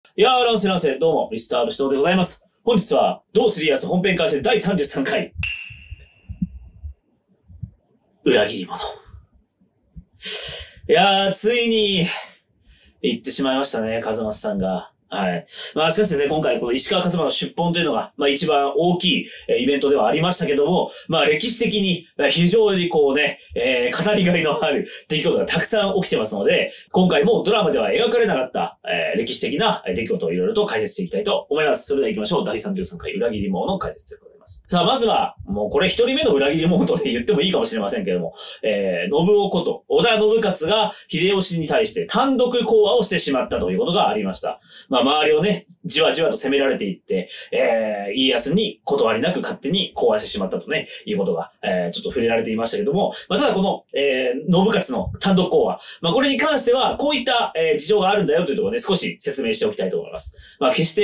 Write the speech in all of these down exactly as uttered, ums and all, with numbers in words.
いやー、ランセランセ、どうも、ミスターブシトーでございます。本日は、どうするやつ本編開始だいさんじゅうさんかい。裏切り者。いやー、ついに、言ってしまいましたね、風松さんが。はい。まあ、しかしですね、今回、この石川勝間の出奔というのが、まあ一番大きい、えー、イベントではありましたけども、まあ歴史的に、非常にこうね、えー、語りがいのある出来事がたくさん起きてますので、今回もドラマでは描かれなかった、えー、歴史的な出来事をいろいろと解説していきたいと思います。それでは行きましょう。だいさんじゅうさんかい裏切り者の解説でございます。さあ、まずは、もうこれ一人目の裏切り者とで言ってもいいかもしれませんけれども、えー、信夫こと織田信勝が秀吉に対して単独講和をしてしまったということがありました。まあ、周りをね、じわじわと攻められていって、えー、家康に断りなく勝手に講和してしまったとね、いうことが、えー、ちょっと触れられていましたけども、まあ、ただこの、えー、信勝の単独講和、まあ、これに関しては、こういった、えー、事情があるんだよというところで少し説明しておきたいと思います。まあ、決して、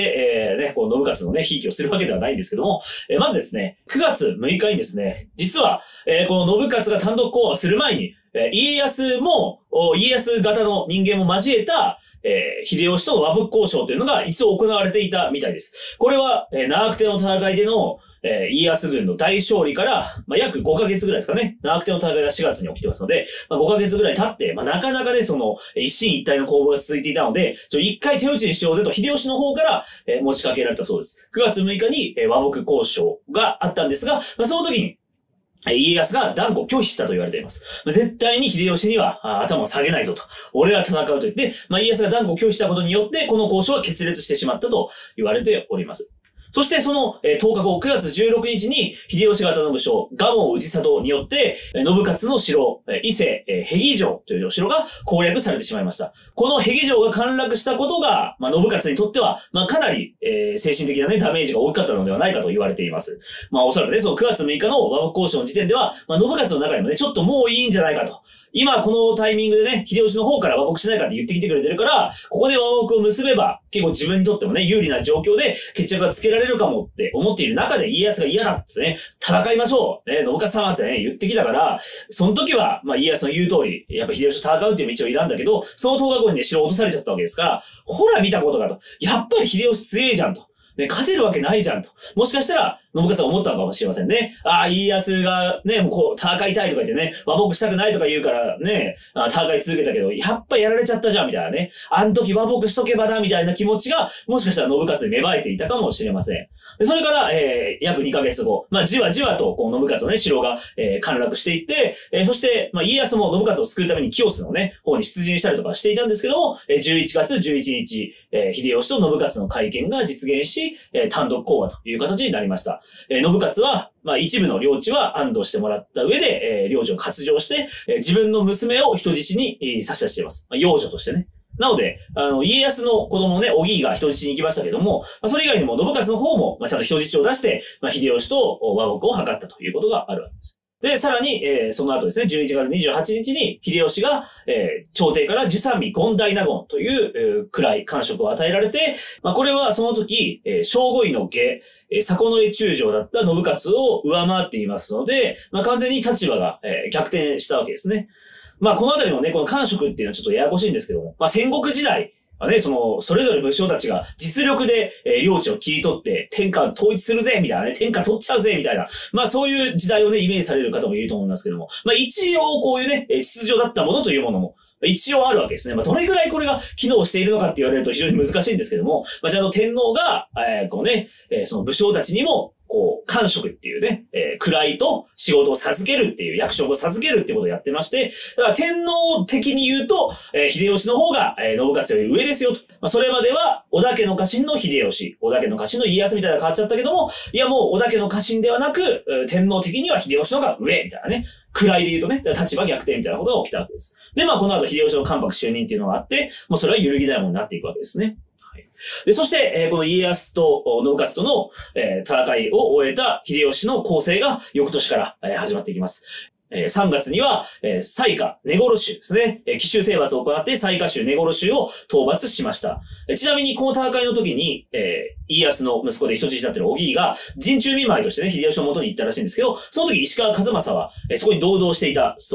えー、ね、こう、信勝のね、ひいきをするわけではないんですけども、えー、まずですね、くがつむいかにですね、実は、えー、この信勝が単独講和をする前に、えー、家康も、家康型の人間も交えた、えー、秀吉との和睦交渉というのが一度行われていたみたいです。これは、えー、長久手の戦いでの、えー、家康軍の大勝利から、まあ、約ごかげつぐらいですかね。長久手の戦いがしがつに起きてますので、まあ、ごかげつぐらい経って、まあ、なかなかね、その、一進一退の攻防が続いていたので、ちょ、一回手打ちにしようぜと、秀吉の方から、えー、持ちかけられたそうです。くがつむいかに、えー、和睦交渉があったんですが、まあ、その時に、家康が断固拒否したと言われています。絶対に秀吉には頭を下げないぞと。俺は戦うと言って、まあ、家康が断固拒否したことによって、この交渉は決裂してしまったと言われております。そしてその、えー、とおかご、くがつじゅうろくにちに、秀吉方の武将、蒲生氏郷によって、えー、信勝の城、えー、伊勢、えー、平城という城が攻略されてしまいました。この平城が陥落したことが、まあ、信勝にとっては、まあ、かなり、えー、精神的なね、ダメージが大きかったのではないかと言われています。まあ、おそらくね、そのくがつむいかの和睦交渉の時点では、まあ、信勝の中にもね、ちょっともういいんじゃないかと。今、このタイミングでね、秀吉の方から和睦しないかって言ってきてくれてるから、ここで和睦を結べば、結構自分にとってもね、有利な状況で決着がつけられるかもって思っている中で、家康が嫌だってね、戦いましょうね、信勝様ってね、言ってきたから、その時は、まあ、家康の言う通り、やっぱ秀吉と戦うっていう道を選んだけど、そのとおかごにね、城を落とされちゃったわけですから、ほら見たことかと。やっぱり秀吉強えじゃんと。ね、勝てるわけないじゃんと。もしかしたら、信勝は思ったのかもしれませんね。ああ、家康がね、もうこう、戦いたいとか言ってね、和睦したくないとか言うからね、戦い続けたけど、やっぱやられちゃったじゃん、みたいなね。あの時和睦しとけばな、みたいな気持ちが、もしかしたら信勝に芽生えていたかもしれません。でそれから、えー、約にかげつご、まあ、じわじわと、こう、信勝のね、城が、えー、陥落していって、えー、そして、まあ、家康も信勝を救うために清須のね、方に出陣したりとかしていたんですけども、えー、じゅういちがつじゅういちにち、えー、秀吉と信勝の会見が実現し、えー、単独講和という形になりました。えー、信勝は、まあ、一部の領地は安堵してもらった上で、えー、領地を割譲して、えー、自分の娘を人質に、えー、差し出しています。まあ、養女としてね。なので、あの、家康の子供ね、おぎいが人質に行きましたけども、まあ、それ以外にも信勝の方も、まあ、ちゃんと人質を出して、まあ、秀吉と和睦を図ったということがあるわけです。で、さらに、えー、その後ですね、じゅういちがつにじゅうはちにちに、秀吉が、えー、朝廷から従三位権大納言という、えー、位、官職を与えられて、まあ、これはその時、えー、正五位の下、えー、左近衛中将だった信勝を上回っていますので、まあ、完全に立場が、えー、逆転したわけですね。まあ、このあたりのね、この官職っていうのはちょっとややこしいんですけども、まあ、戦国時代、まあね、その、それぞれ武将たちが実力で、えー、領地を切り取って、天下統一するぜみたいなね、天下取っちゃうぜみたいな。まあそういう時代をね、イメージされる方もいると思いますけども。まあ一応こういうね、秩序だったものというものも、一応あるわけですね。まあどれぐらいこれが機能しているのかって言われると非常に難しいんですけども、まあちゃんと天皇が、えー、こうね、えー、その武将たちにも、こう、官職っていうね、えー、位と仕事を授けるっていう役職を授けるっていうことをやってまして、だから天皇的に言うと、えー、秀吉の方が、えー、信勝より上ですよと。まあ、それまでは、織田家の家臣の秀吉、織田家の家臣の家康みたいなのが変わっちゃったけども、いやもう織田家の家臣ではなく、天皇的には秀吉の方が上みたいなね。位で言うとね、立場逆転みたいなことが起きたわけです。で、まあこの後秀吉の関白就任っていうのがあって、もうそれは揺るぎないものになっていくわけですね。で、そして、えー、この家康と信勝との、えー、戦いを終えた秀吉の攻勢が翌年から、えー、始まっていきます。えー、さんがつには、えー、西下根来衆ですね。えー、奇襲征伐を行って西下州根来衆を討伐しました。えー、ちなみにこの戦いの時に、えー、家康の息子で人質になっている小木が陣中見舞いとしてね、秀吉の元に行ったらしいんですけど、その時石川数正は、えー、そこに同道していたそうです。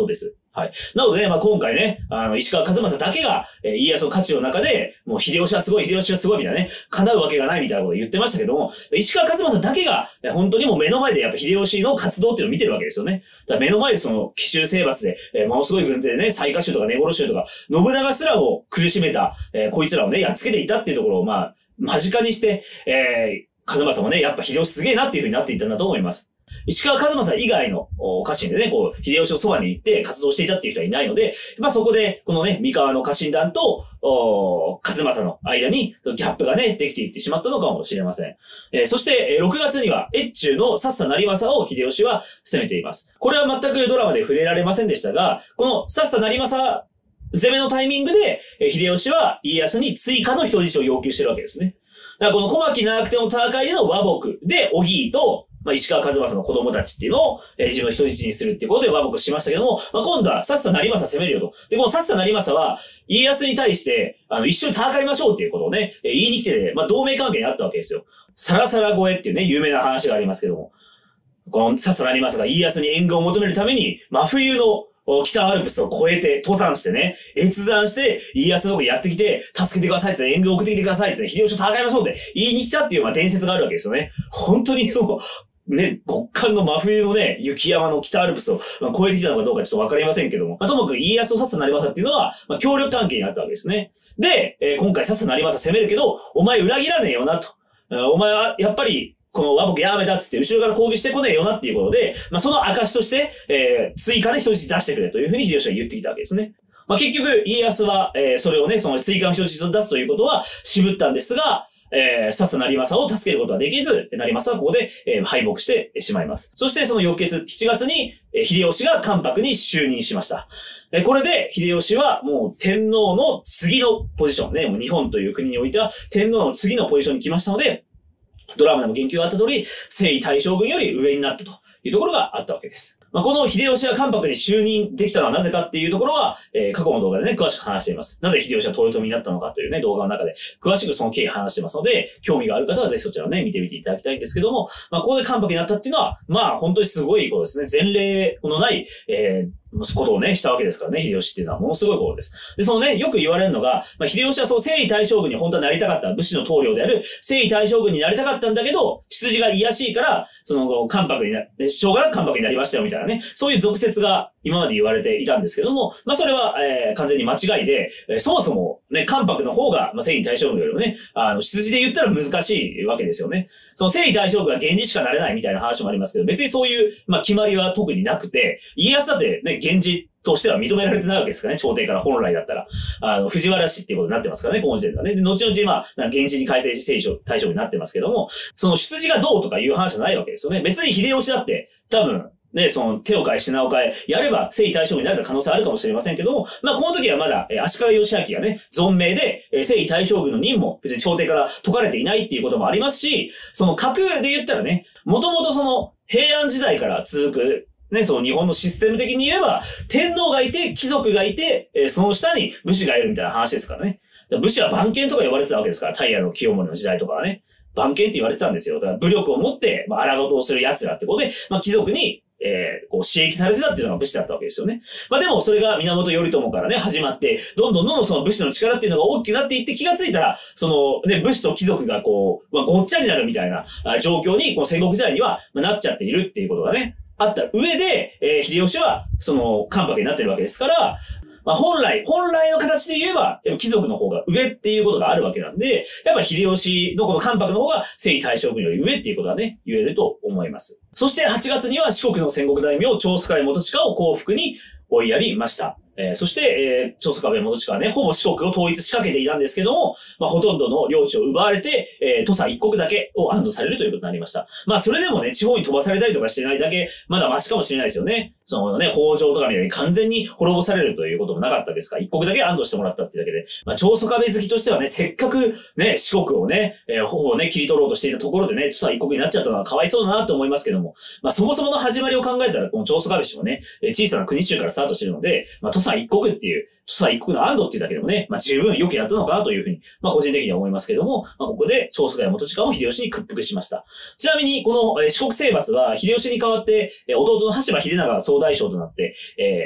はい。なので、まあ、今回ね、あの、石川数正だけが、えー、家康の価値の中で、もう秀吉はすごい、秀吉はすごいみたいなね、叶うわけがないみたいなことを言ってましたけども、石川数正だけが、えー、本当にもう目の前でやっぱ秀吉の活動っていうのを見てるわけですよね。だから目の前でその、奇襲征伐で、えー、ものすごい軍勢でね、雑賀衆とか根殺衆とか、信長すらを苦しめた、えー、こいつらをね、やっつけていたっていうところを、まあ、間近にして、えー、数正もね、やっぱ秀吉すげえなっていう風になっていったんだと思います。石川数正以外の家臣でね、こう、秀吉のそばに行って活動していたっていう人はいないので、まあそこで、このね、三河の家臣団と、数正の間にギャップがね、できていってしまったのかもしれません。えー、そして、ろくがつには、越中のさっさ成政を秀吉は攻めています。これは全くドラマで触れられませんでしたが、このさっさ成政攻めのタイミングで、秀吉は家康に追加の人質を要求してるわけですね。だからこの小牧長久手の戦いでの和睦で、小木井と、まあ、石川数正の子供たちっていうのを、えー、自分の人質にするっていうことで和睦しましたけども、まあ、今度はさっさ成政攻めるよと。で、このさっさ成政は、家康に対して、あの、一緒に戦いましょうっていうことをね、えー、言いに来て、まあ、同盟関係にあったわけですよ。サラサラ越えっていうね、有名な話がありますけども。このさっさ成政が家康に援軍を求めるために、真冬の北アルプスを越えて、登山してね、越山して、家康のとこにやってきて、助けてくださいって、援軍を送ってきてくださいって、秀吉と戦いましょうって言いに来たっていう、まあ、伝説があるわけですよね。本当にその、ね、極寒の真冬のね、雪山の北アルプスを、まあ、越えてきたのかどうかちょっとわかりませんけども、まあ、ともかく家康とさっさ成政っていうのは、まあ、協力関係にあったわけですね。で、えー、今回さっさ成政攻めるけど、お前裏切らねえよなと。お前は、やっぱり、この和睦やめたっつって後ろから攻撃してこねえよなっていうことで、まあ、その証として、えー、追加で人質出してくれというふうに秀吉は言ってきたわけですね。まあ、結局、家康は、えー、それをね、その追加の人質を出すということは渋ったんですが、えー、さっさ成政を助けることはできず、成政はここで、えー、敗北してしまいます。そしてその翌月、しちがつに、えー、秀吉が関白に就任しました。えー、これで、秀吉はもう天皇の次のポジションね、もう日本という国においては天皇の次のポジションに来ましたので、ドラマでも言及があった通り、征夷大将軍より上になったというところがあったわけです。まあ、この秀吉が関白に就任できたのはなぜかっていうところは、えー、過去の動画でね、詳しく話しています。なぜ秀吉が豊臣になったのかというね、動画の中で詳しくその経緯話してますので、興味がある方はぜひそちらをね、見てみていただきたいんですけども、まあ、ここで関白になったっていうのは、まあ、本当にすごいことですね。前例のない、えーことをね、したわけですからね、秀吉っていうのはものすごいことです。で、そのね、よく言われるのが、まあ、秀吉はそう征夷大将軍に本当はなりたかった、武士の棟梁である征夷大将軍になりたかったんだけど、出自が卑しいから、その、関白にな、しょうがなく関白になりましたよ、みたいなね、そういう俗説が今まで言われていたんですけども、まあ、それは、えー、完全に間違いで、えー、そもそもね、関白の方が、まあ、征夷大将軍よりもね、あの、出自で言ったら難しいわけですよね。その征夷大将軍は源氏しかなれないみたいな話もありますけど、別にそういう、まあ、決まりは特になくて、家康だってね、源氏としては認められてないわけですからね、朝廷から本来だったら。あの、藤原氏っていうことになってますからね、この時点がね。で、後々、まあ、源氏に改正し、征夷大将軍になってますけども、その出自がどうとかいう話じゃないわけですよね。別に秀吉だって、多分、ね、その手を変え品を変え、やれば征夷大将軍になれた可能性あるかもしれませんけども、まあこの時はまだ、えー、足利義昭がね、存命で、えー、征夷大将軍の任も別に朝廷から解かれていないっていうこともありますし、その格で言ったらね、もともとその平安時代から続く、ね、その日本のシステム的に言えば、天皇がいて、貴族がいて、えー、その下に武士がいるみたいな話ですからね。武士は番犬とか呼ばれてたわけですから、平清盛の時代とかはね。番犬って言われてたんですよ。だから武力を持って、まあ、荒事をする奴らってことで、まあ、貴族に、えー、こう、刺激されてたっていうのが武士だったわけですよね。まあでも、それが源頼朝からね、始まって、どんどんどんどんその武士の力っていうのが大きくなっていって気がついたら、その、ね、武士と貴族がこう、まあ、ごっちゃになるみたいな状況に、この戦国時代には、まあ、なっちゃっているっていうことがね、あった上で、えー、秀吉は、その、関白になってるわけですから、まあ本来、本来の形で言えば、貴族の方が上っていうことがあるわけなんで、やっぱ秀吉のこの関白の方が征夷大将軍より上っていうことはね、言えると思います。そしてはちがつには四国の戦国大名、長宗我部元親を降伏に追いやりました。えー、そして、えー、長宗我部元親はね、ほぼ四国を統一しかけていたんですけども、まあ、ほとんどの領地を奪われて、えー、土佐一国だけを安堵されるということになりました。まあ、それでもね、地方に飛ばされたりとかしてないだけ、まだマシかもしれないですよね。そのね、北条とかみたいに完全に滅ぼされるということもなかったですから、一国だけ安堵してもらったっていうだけで、まあ、長宗我部好きとしてはね、せっかくね、四国をね、えー、ほぼね、切り取ろうとしていたところでね、土佐一国になっちゃったのはかわいそうだなと思いますけども、まあ、そもそもの始まりを考えたら、この長宗我部氏もね、小さな国衆からスタートしているので、まあ、土佐一国っていう、土佐一国の安堵っていうだけでもね、まあ十分よくやったのかなというふうに、まあ個人的には思いますけども、まあここで長宗我部元親を秀吉に屈服しました。ちなみに、この、えー、四国征伐は秀吉に代わって、えー、弟の羽柴秀長が総大将となって、えー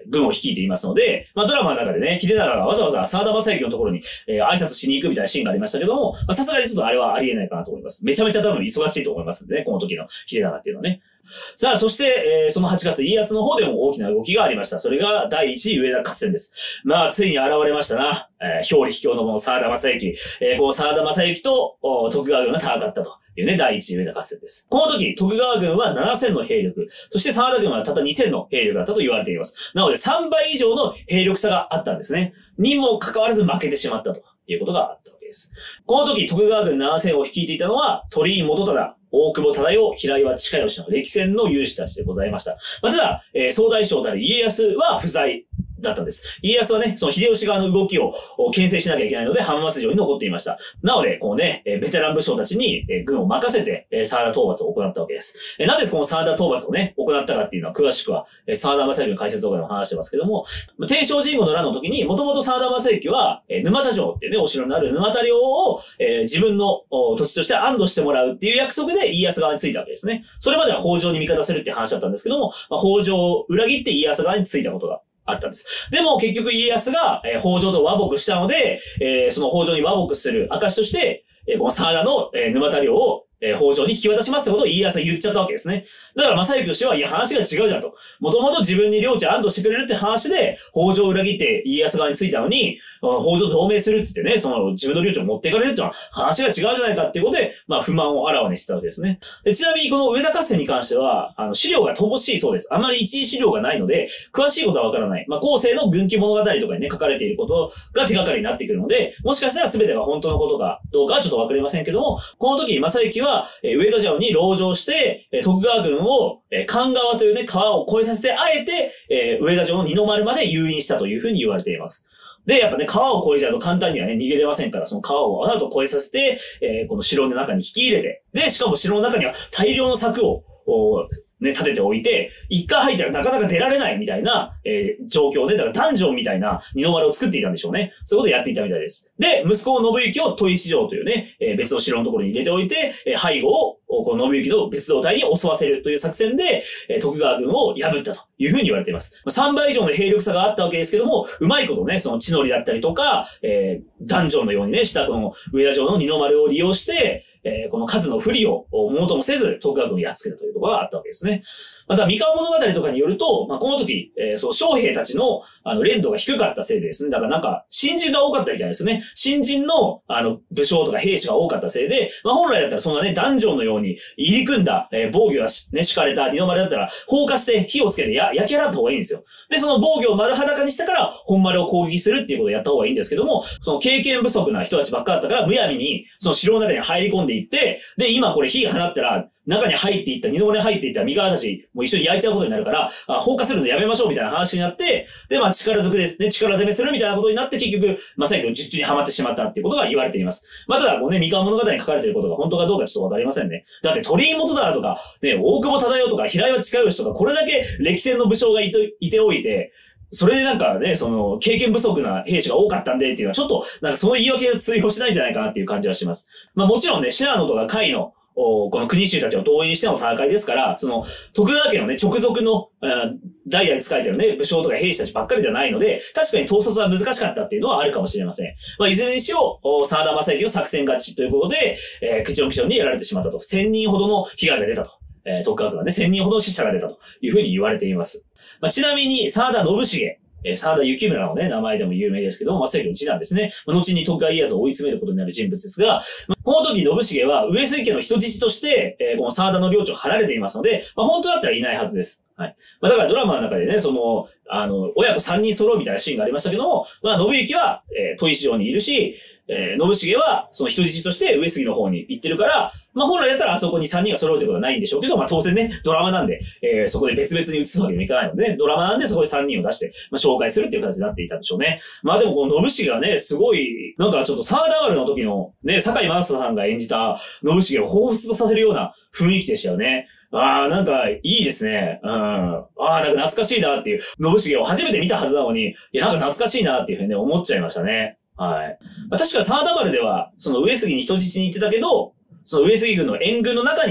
ー、軍を率いていますので、まあ、ドラマの中でね、秀長がわざわざ沢田正幸のところに、えー、挨拶しに行くみたいなシーンがありましたけども、まあ、さすがにちょっとあれはありえないかなと思います。めちゃめちゃ多分忙しいと思いますんでね、この時の秀長っていうのはね。さあ、そして、えー、そのはちがつ、家康の方でも大きな動きがありました。それが第一次上田合戦です。まあ、ついに現れましたな。えー、表裏秘境のもの沢田正幸。えー、この沢田正幸と、徳川軍が戦ったというね、第一次上田合戦です。この時、徳川軍はななせんの兵力、そして沢田軍はたったにせんの兵力だったと言われています。なので、さんばい以上の兵力差があったんですね。にもかかわらず負けてしまったということがあったわけです。この時、徳川軍ななせんを率いていたのは、鳥居元忠、大久保忠世、平岩親吉の歴戦の勇士たちでございました。まあ、ただ、えー、総大将たる家康は不在だったんです。家康はね、その秀吉側の動きを牽制しなきゃいけないので浜松城に残っていました。なので、こうね、ベテラン武将たちに軍を任せて沢田討伐を行ったわけです。なんでこの沢田討伐をね、行ったかっていうのは詳しくは沢田正幸の解説動画でも話してますけども、天正神護の乱の時に、もともと沢田正幸は沼田城っていうね、お城のある沼田領を自分の土地として安堵してもらうっていう約束で家康側についたわけですね。それまでは北条に味方するっていう話だったんですけども、北条を裏切って家康側についたことがあったんです。でも結局家康が、えー、北条と和睦したので、えー、その北条に和睦する証として、えー、この沢田の、えー、沼田領を、えー、北条に引き渡しますってことを家康が言っちゃったわけですね。だから正幸としては、いや話が違うじゃんと。もともと自分に領地安堵してくれるって話で、北条を裏切って家康側についたのに、北条同盟するって言ってね、その自分の領地を持っていかれるってのは話が違うじゃないかっていうことで、まあ不満をあらわにしてたわけですね。でちなみにこの上田合戦に関しては、あの資料が乏しいそうです。あまり一時資料がないので、詳しいことはわからない。まあ後世の軍記物語とかにね、書かれていることが手がかりになってくるので、もしかしたら全てが本当のことかどうかはちょっとわかりませんけども、この時正幸は、えー、上田城に籠城して、えー、徳川軍を、えー、神川というね、川を越えさせて、あえて、えー、上田城の二の丸まで誘引したというふうに言われています。で、やっぱね、川を越えちゃうと簡単にはね、逃げれませんから、その川をわざと越えさせて、えー、この城の中に引き入れて、で、しかも城の中には大量の柵を、ね、立てておいて、一回入ったらなかなか出られないみたいな、えー、状況で、だからダンジョンみたいな二の丸を作っていたんでしょうね。そういうことをやっていたみたいです。で、息子の信行を砥石城というね、えー、別の城のところに入れておいて、えー、背後を、この信行の別動隊に襲わせるという作戦で、えー、徳川軍を破ったというふうに言われています。さんばい以上の兵力差があったわけですけども、うまいことね、その地の利だったりとか、えー、ダンジョンのようにね、したこの上田城の二の丸を利用して、えー、この数の不利をものともせず、徳川軍をやっつけたというところがあったわけですね。また、三河物語とかによると、まあ、この時、えー、そう、将兵たちの、あの、練度が低かったせいでですね。だからなんか、新人が多かったみたいですね。新人の、あの、武将とか兵士が多かったせいで、まあ、本来だったらそんなね、ダンジョンのように入り組んだ、えー、防御がね、敷かれた二の丸だったら、放火して火をつけてや、焼き払った方がいいんですよ。で、その防御を丸裸にしたから、本丸を攻撃するっていうことをやった方がいいんですけども、その経験不足な人たちばっかだったから、むやみに、その城の中に入り込んでいって、で、今これ火放ったら、中に入っていった、二の丸に入っていった三河たちも一緒に焼いちゃうことになるから、あ放火するのやめましょうみたいな話になって、で、まあ力ずくですね、力攻めするみたいなことになって結局、正幸の術中にはまってしまったっていうことが言われています。まあただ、こうね、三河物語に書かれていることが本当かどうかちょっとわかりませんね。だって鳥居元忠とか、ね、大久保忠世とか、平岩親吉とか、これだけ歴戦の武将がいて、いておいて、それでなんかね、その、経験不足な兵士が多かったんでっていうのは、ちょっと、なんかその言い訳が通用しないんじゃないかなっていう感じはします。まあもちろんね、信濃とか甲斐の、この国衆たちを動員しての戦いですから、その、徳川家のね、直属の、代々使えてるね、武将とか兵士たちばっかりではないので、確かに統率は難しかったっていうのはあるかもしれません。まあ、いずれにしろ、沢田正幸の作戦勝ちということで、えー、口を口にやられてしまったと。千人ほどの被害が出たと。えー、徳川軍はね、千人ほどの死者が出たというふうに言われています。まあ、ちなみに、沢田信繁。えー、沢田幸村のね、名前でも有名ですけども、正幸の次男ですね。まあ、後に徳川家康を追い詰めることになる人物ですが、まあ、この時信繁は上杉家の人質として、えー、この沢田の領地を離れていますので、まあ、本当だったらいないはずです。はい。まあ、だからドラマの中でね、その、あの、親子三人揃うみたいなシーンがありましたけども、まあ、信行は、えー、砥石城にいるし、えー、信繁は、その人質として上杉の方に行ってるから、まあ、本来だったらあそこに三人が揃うってことはないんでしょうけど、まあ、当然ね、ドラマなんで、えー、そこで別々に移すわけにもいかないので、ね、ドラマなんでそこで三人を出して、まあ、紹介するっていう形になっていたんでしょうね。まあ、でもこの信繁がね、すごい、なんかちょっと沢田丸の時の、ね、堺雅人さんが演じた信繁を彷彿とさせるような雰囲気でしたよね。ああ、なんか、いいですね。うん。ああ、なんか懐かしいなっていう、信繁を初めて見たはずなのに、いや、なんか懐かしいなっていうふうにね、思っちゃいましたね。はい。まあ、確か沢田丸では、その上杉に人質に行ってたけど、その上杉軍の援軍の中に、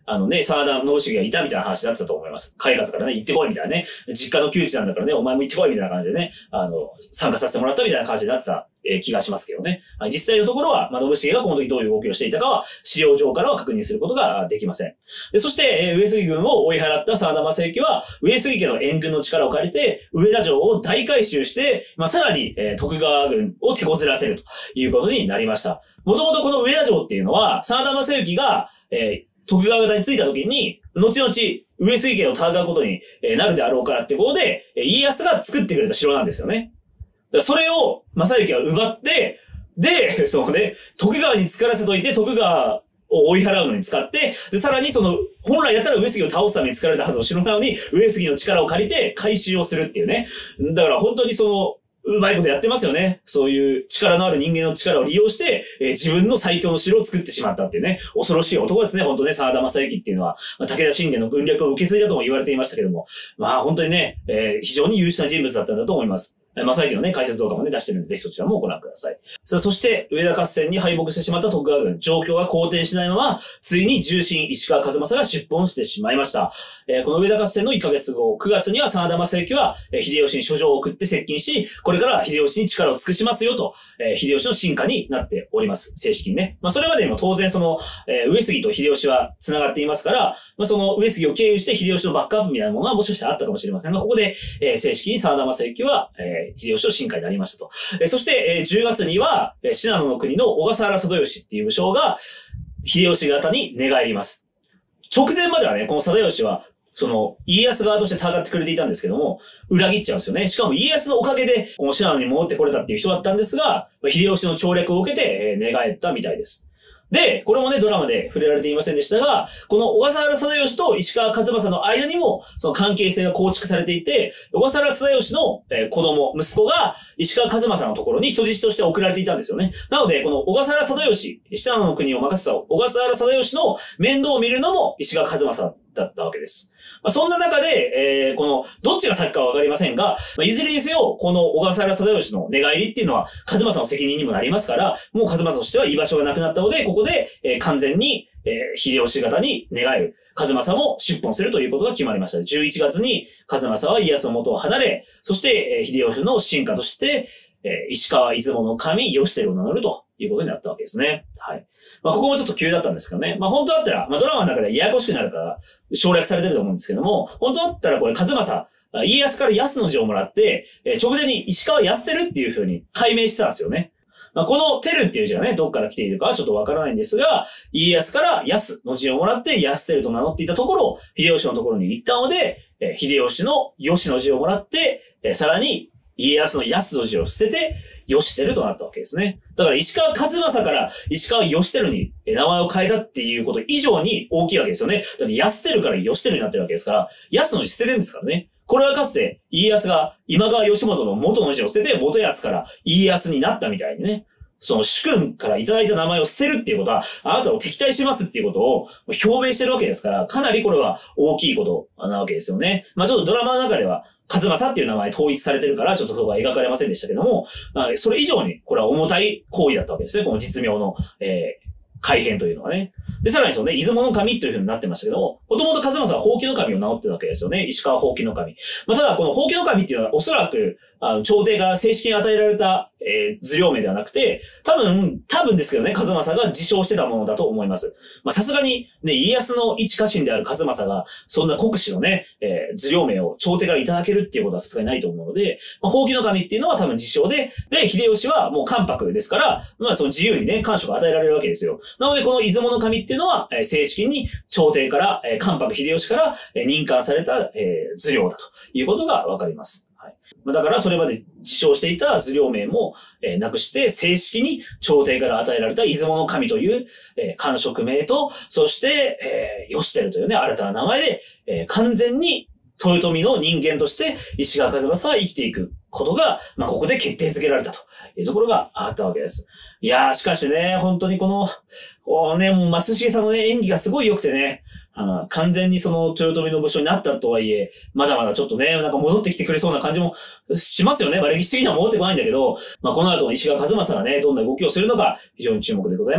あのね、沢田信繁がいたみたいな話になってたと思います。海勝からね、行ってこいみたいなね。実家の窮地なんだからね、お前も行ってこいみたいな感じでね、あの、参加させてもらったみたいな感じになってた、えー、気がしますけどね。実際のところは、まあ、信繁がこの時どういう動きをしていたかは、資料上からは確認することができません。で、そして、えー、上杉軍を追い払った沢田正幸は、上杉家の援軍の力を借りて、上田城を大改修して、まあ、さらに、えー、徳川軍を手こずらせるということになりました。もともとこの上田城っていうのは、沢田正幸が、えー、徳川方に着いた時に、後々、上杉家を戦うことになるであろうからってことで、家康が作ってくれた城なんですよね。それを、正幸は奪って、で、そうね、徳川に使わせといて、徳川を追い払うのに使って、で、さらにその、本来だったら上杉を倒すために使われたはずの城なのに、上杉の力を借りて回収をするっていうね。だから本当にその、うまいことやってますよね。そういう力のある人間の力を利用して、えー、自分の最強の城を作ってしまったっていうね。恐ろしい男ですね。本当ね、沢田正幸っていうのは、まあ、武田信玄の軍略を受け継いだとも言われていましたけども。まあ本当にね、えー、非常に優秀な人物だったんだと思います。正幸のね、解説動画もね、出してるんで、ぜひそちらもご覧ください。さあ、そして、上田合戦に敗北してしまった徳川軍、状況が好転しないまま、ついに重臣石川数正が出奔してしまいました。えー、この上田合戦のいっかげつご、くがつには沢田正幸は、えー、秀吉に書状を送って接近し、これから秀吉に力を尽くしますよと、えー、秀吉の進化になっております。正式にね。まあ、それまでにも当然その、えー、上杉と秀吉は繋がっていますから、まあ、その上杉を経由して秀吉のバックアップみたいなものはもしかしたらあったかもしれませんが、ここで、えー、正式に沢田正幸は、えー、秀吉の進化になりましたと。えー、そして、えー、じゅうがつには、えー、信濃の国の小笠原貞義っていう武将が、秀吉方に寝返ります。直前まではね、この貞義は、その、家康側として戦ってくれていたんですけども、裏切っちゃうんですよね。しかも家康のおかげで、この信濃に戻ってこれたっていう人だったんですが、秀吉の調略を受けて、えー、寝返ったみたいです。で、これもね、ドラマで触れられていませんでしたが、この小笠原貞義と石川数正の間にも、その関係性が構築されていて、小笠原貞義の、えー、子供、息子が石川数正のところに人質として送られていたんですよね。なので、この小笠原貞義、信濃の国を任せた小笠原貞義の面倒を見るのも石川数正だったわけです。まあ、そんな中で、えー、この、どっちが先かはわかりませんが、まあ、いずれにせよ、この小笠原貞義の寝返りっていうのは、数正の責任にもなりますから、もう数正としては居場所がなくなったので、ここで、えー、完全に、えー、秀吉方に寝返る。数正も出奔するということが決まりました。じゅういちがつに数正は家康の元を離れ、そして、えー、秀吉の進化として、えー、石川出雲の神、義輝を名乗るということになったわけですね。はい。まあ、ここもちょっと急だったんですけどね。まあ、本当だったら、まあ、ドラマの中でややこしくなるから、省略されてると思うんですけども、本当だったらこれ、数正、家康から康の字をもらって、えー、直前に石川康輝っていう風に改名してたんですよね。まあ、この輝っていう字がね、どっから来ているかはちょっとわからないんですが、家康から康の字をもらって、康輝と名乗っていたところ、秀吉のところに行ったので、えー、秀吉の義の字をもらって、えー、さらに家康の康の字を捨てて、義輝となったわけですね。だから石川数正から石川義輝に名前を変えたっていうこと以上に大きいわけですよね。だって康輝から義輝になってるわけですから、康の字捨てるんですからね。これはかつて家康が今川義元の元の字を捨てて元康から家康になったみたいにね。その主君からいただいた名前を捨てるっていうことは、あなたを敵対しますっていうことを表明してるわけですから、かなりこれは大きいことなわけですよね。まあちょっとドラマの中では、数正っていう名前統一されてるから、ちょっとそこは描かれませんでしたけども、まあ、それ以上に、これは重たい行為だったわけですね。この実名の、えー、改変というのはね。で、さらにそのね、出雲の神という風になってましたけども、もともと数正はほうきの神を名乗ってたわけですよね。石川ほうきの神。まあ、ただ、このほうきの神っていうのはおそらく、あの、朝廷から正式に与えられた、えー、図領名ではなくて、多分、多分ですけどね、数正が自称してたものだと思います。まあ、さすがに、ね、家康の一家臣である数正が、そんな国司のね、えー、図領名を朝廷からいただけるっていうことはさすがにないと思うので、まあ、ほうきの神っていうのは多分自称で、で、秀吉はもう関白ですから、まあ、その自由にね、官職を与えられるわけですよ。なので、この出雲の神っていうのは、えー、正式に朝廷から、えー、関白秀吉から、えー、任官された、えー、図領だということがわかります。だからそれまで自称していた図領名も、えー、なくして正式に朝廷から与えられた出雲の神という、えー、官職名と、そして、えー、義輝というね、新たな名前で、えー、完全に豊臣の人間として石川数正は生きていくことが、まあ、ここで決定づけられたというところがあったわけです。いやー、しかしね、本当にこの、こうね、もう松重さんのね、演技がすごい良くてね、あ完全にその豊臣の武将になったとはいえ、まだまだちょっとね、なんか戻ってきてくれそうな感じもしますよね。まあ歴史的には戻ってこないんだけど、まあこの後の石川数正がね、どんな動きをするのか非常に注目でございます。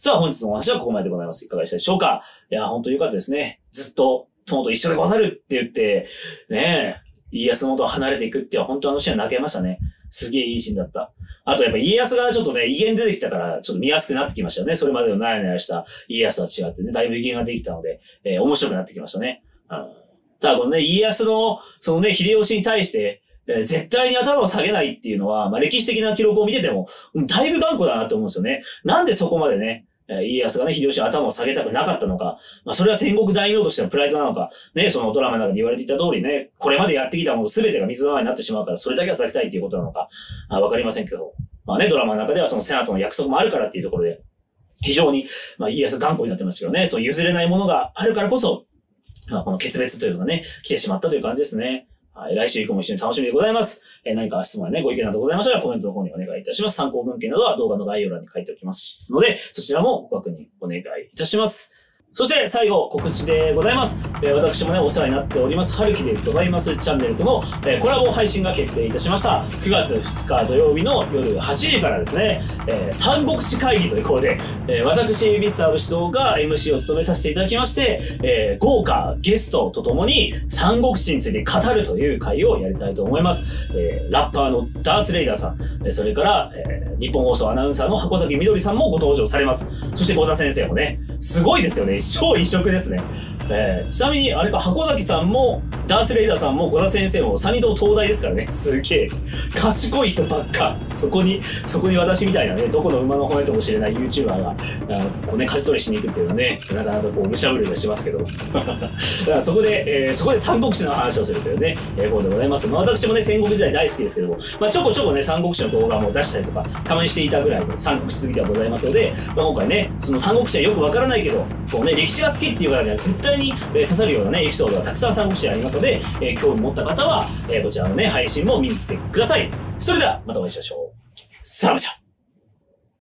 さあ、本日のお話はここまででございます。いかがでしたでしょうか？いや、本当に良かったですね。ずっと、友と一緒でござるって言って、ねえ、家康の元を離れていくっていうのは本当あのシーン泣けましたね。すげえいいシーンだった。あとやっぱ家康がちょっとね、威厳出てきたから、ちょっと見やすくなってきましたよね。それまでのなやなやした家康とは違ってね、だいぶ威厳ができたので、えー、面白くなってきましたね。うん、ただこのね、家康の、そのね、秀吉に対して、えー、絶対に頭を下げないっていうのは、まあ歴史的な記録を見てても、だいぶ頑固だなと思うんですよね。なんでそこまでね、家康がね、秀吉は頭を下げたくなかったのか。まあ、それは戦国大名としてのプライドなのか。ね、そのドラマの中で言われていた通りね、これまでやってきたもの全てが水の泡になってしまうから、それだけは避けたいっていうことなのか。あ、わかりませんけど。まあね、ドラマの中ではそのセナとの約束もあるからっていうところで、非常に、まあ、家康頑固になってましたけどね、そう譲れないものがあるからこそ、まあ、この決別というのがね、来てしまったという感じですね。はい、来週以降も一緒に楽しみでございます。えー、何か質問やね、ご意見などございましたらコメントの方にお願いいたします。参考文献などは動画の概要欄に書いておきますので、そちらもご確認お願いいたします。そして最後、告知でございます。えー、私もね、お世話になっております、はるきでございますチャンネルとの、えー、コラボ配信が決定いたしました。くがつふつか土曜日の夜はちじからですね、えー、三国志会議ということで、えー、私、ミスター武士道が エムシー を務めさせていただきまして、えー、豪華ゲストとともに三国志について語るという会をやりたいと思います。えー、ラッパーのダースレイダーさん、えー、それから、えー、日本放送アナウンサーの箱崎みどりさんもご登場されます。そして、ゴザ先生もね、すごいですよね。超異色ですね。えー、ちなみに、あれか、箱崎さんも、ダースレイダーさんも、ゴダ先生も、さんにんとも東大ですからね。すげえ。賢い人ばっか。そこに、そこに私みたいなね、どこの馬の骨ともしれない YouTuber が、あこうね、舵取りしに行くっていうのはね、なかなかこう、むしゃぶりがしますけど。だからそこで、えー、そこで三国志の話をするというね、えー、ことでございます。まあ私もね、戦国時代大好きですけども、まあちょこちょこね、三国志の動画も出したりとか、たまにしていたぐらいの三国志好きではございますので、まあ今回ね、その三国志はよくわからないけど、こうね、歴史が好きっていう方には絶対に、えー、刺さるようなね、エピソードがたくさん三国志ありますので、えー、興味持った方は、えー、こちらのね、配信も見に来てください。それでは、またお会いしましょう。さらばじゃ。